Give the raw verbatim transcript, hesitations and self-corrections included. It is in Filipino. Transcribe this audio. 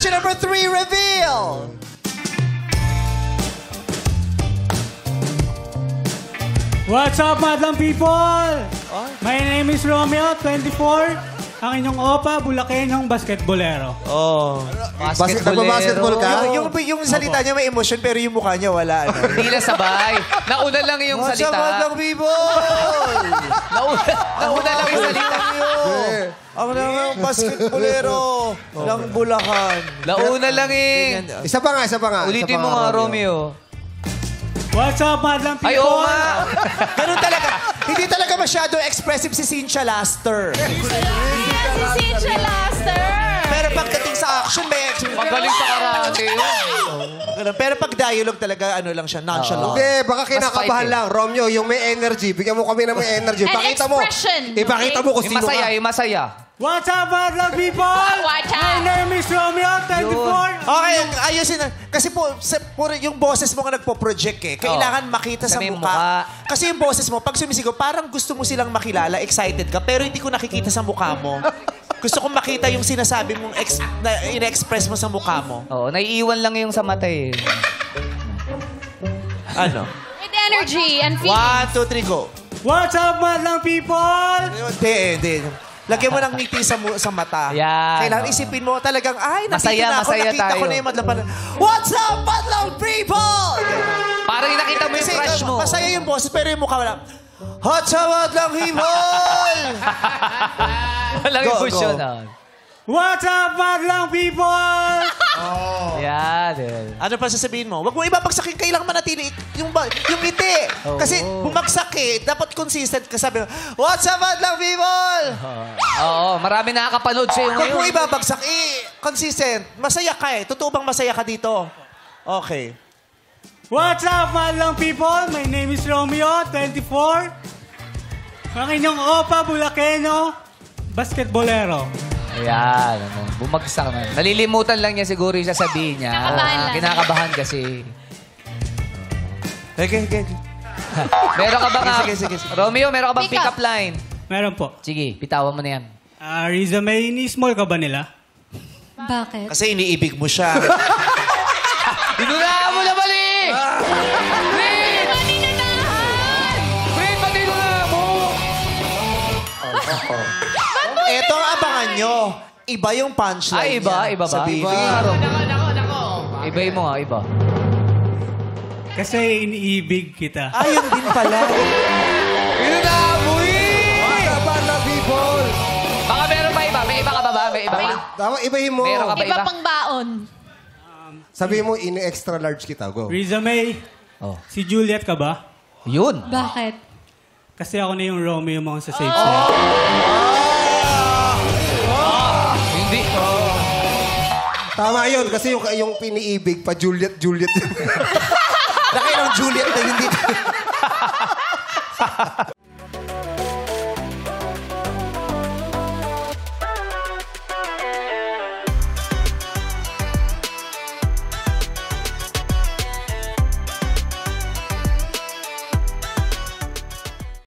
Number three, reveal! What's up, madlang people? My name is Romeo, twenty-four. Ang inyong opa, Bulakenyong basketbolero. Oh. Nagbabasketball ka? Yung, yung, yung salita niya may emotion, pero yung mukha niya wala. Ano? Hindi na sabay. Nauna lang yung What's salita. up, madlang people? nauna, nauna lang yung salita. Ang mga basketbolero ng Bulacan. Nauna lang eh. Isa pa nga, isa pa nga. Ulitin mo nga, Romeo. What's up, madlang people? Ay, oo nga. Ganun talaga. Hindi talaga masyado expressive si Cynthia Laster. Si Cynthia Laster! Pero pagdating sa action, may action. Magaling sa karate yun. Ganun. Pero pag dialogue talaga, ano lang siya, nonchalant. Hindi, baka kinakabahan fight eh. lang. Romeo, yung may energy. Bigyan mo kami ng may energy. And Pakita mo. expression, Ipakita okay? mo kung Yung sino masaya, ka. yung masaya. What's up, madlang people? Watch My out! name is Romeo, twenty-four. Okay, ayusin na. Kasi po, sa, puro yung boses mo nga nagpo-project eh. Kailangan makita sa Sa may mukha. mukha. Kasi yung boses mo, pag sumisigaw, parang gusto mo silang makilala, excited ka, pero hindi ko nakikita sa mukha mo. Gusto kong makita yung sinasabi mong ex, na ina-express mo sa mukha mo. Oo, naiiwan lang yung sa mata eh. Ano? With energy and feeling. One, two, three, go. What's up, madlang people? Hindi, hindi. Lagyan mo ng ngiti sa, mu- sa mata. Yan. Kailangan isipin mo talagang, ay, nakita Masaya, na ako, masaya nakita ko tayo. na yung madlang pa- What's up, madlang people? Parang nakita mo yung Kasi crush mo. masaya yung boses, pero yung mukha wala. What's up, madlang people? Walang Go, emotion. go. ah. What's up, madlang people? Yan. yan. Ano pa sasabihin mo? Huwag mo ibabagsakin, kailangan manatili yung, ba- yung ngiti. Oo. Kasi bumagsak eh, dapat consistent ka sabi mo, what's up, madlang people? Oo, marami nakakapanood sa'yo Huwag mo ngayon. ibabagsak, eh, consistent. Masaya ka eh. Totoo bang masaya ka dito? Okay. What's up, madlang people? My name is Romeo, twenty-four. Ang inyong opa, Bulakenyo, basketbolero. Ayan, ano, bumagsak na. Nalilimutan lang niya siguro yung sasabihin niya. Kinakabahan lang. Kinakabahan kasi. Okay, okay. Meron ka bang... Sige, sige, sige. Romeo, meron ka bang Pick up. pick-up line? Meron po. Sige, pitawan mo na yan. Ah, Riza, may ni-small ka ba nila? Bakit? Kasi iniibig mo siya. Inunahan mo na mali! Rin! Maninanahan! Rin, pati inunahan mo! Ito ang abangan nyo. Iba yung punchline Ay, iba? niya. Iba ba? Sabihin. Iba. Ibay mo nga, iba. Kasi iniibig kita. Ah, yun din pala. Inunahan mo eh! Mga banda people. Baka meron pa iba. May iba ka ba ba? May iba pa? Tama, ibahin mo. Meron ka ba Iba iba? pang baon. Sabihin mo, ini-extra large kita. Go. Riza May, Oh. si Juliet ka ba? Yun. Bakit? Kasi ako na yung Romeo mo sa safe side. Hindi. Tama yun, kasi yung, yung piniibig pa, Juliet, Juliet.